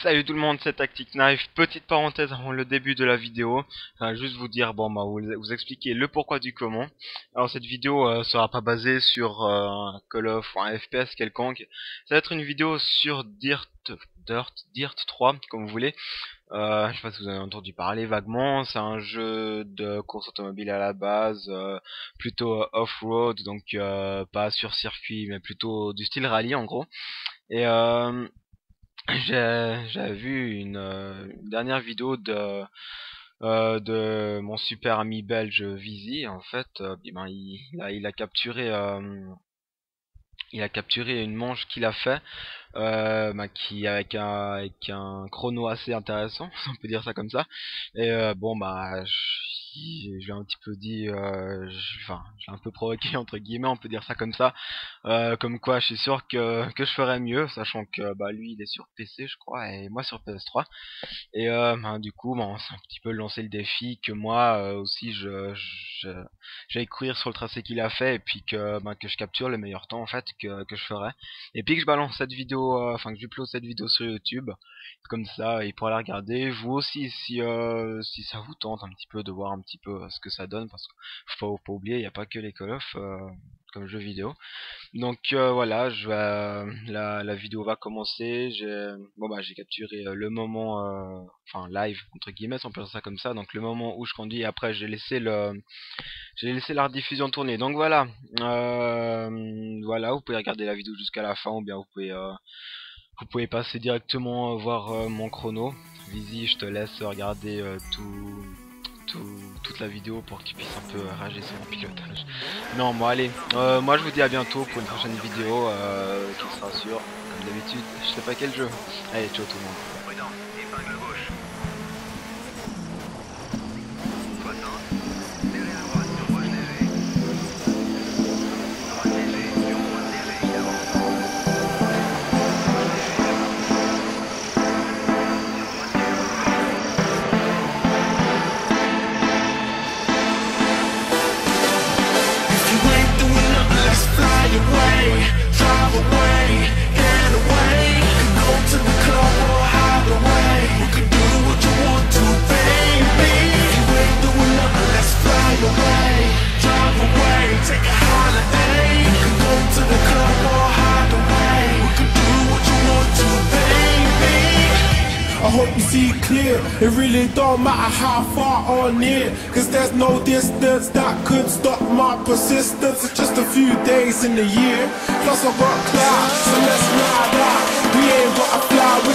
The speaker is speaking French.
Salut tout le monde, c'est Tactic Knife. Petite parenthèse avant le début de la vidéo, juste vous dire, vous expliquer le pourquoi du comment. Alors cette vidéo sera pas basée sur un Call of ou un FPS quelconque. Ça va être une vidéo sur Dirt 3, comme vous voulez. Je sais pas si vous avez entendu parler vaguement. C'est un jeu de course automobile à la base, plutôt off-road, donc pas sur circuit, mais plutôt du style rallye en gros. Et j'avais vu une dernière vidéo de mon super ami belge Vizy. En fait, il a capturé une manche qu'il a fait, qui avec un chrono assez intéressant, si on peut dire ça comme ça. Et je l'ai un petit peu dit, je l'ai un peu provoqué entre guillemets, on peut dire ça comme ça. Comme quoi, je suis sûr que je ferais mieux, sachant que lui il est sur PC, je crois, et moi sur PS3. Et du coup, on s'est un petit peu lancé le défi que moi aussi j'aille courir sur le tracé qu'il a fait, et puis que je capture le meilleur temps en fait que je ferais. Et puis que je balance cette vidéo, que j'upload cette vidéo sur YouTube. Comme ça, il pourra la regarder. Vous aussi, si ça vous tente un petit peu de voir un petit peu ce que ça donne, parce qu'il faut pas oublier, il n'y a pas que les Call of comme jeux vidéo. Donc voilà, la vidéo va commencer. J'ai capturé le moment, live entre guillemets, si on peut dire ça comme ça. Donc le moment où je conduis. Et après j'ai laissé la rediffusion tourner. Donc voilà, voilà, vous pouvez regarder la vidéo jusqu'à la fin, ou bien vous pouvez passer directement voir mon chrono. Vizy, je te laisse regarder toute la vidéo pour que tu puisses un peu rager sur mon pilotage. Non, bon allez, moi je vous dis à bientôt pour une prochaine vidéo qui sera sûre, comme d'habitude, je sais pas quel jeu. Allez, ciao tout le monde. Prudent, épingle gauche. 60, derrière à droite sur gauche léger. Droite léger, sur droite léger, avance. Fly away, drive away, get away. We can go to the club or hide away. We can do what you want to, baby. If you ain't doing nothing, let's fly away, drive away, take a holiday. We can go to the club or hide away. We can do what you want to, baby. I hope you see clear. It really don't matter how far or near, cause there's no distance that could stop my persistence. It's just a few days in the year, plus I got clout, so let's ride out. We ain't gotta fly, we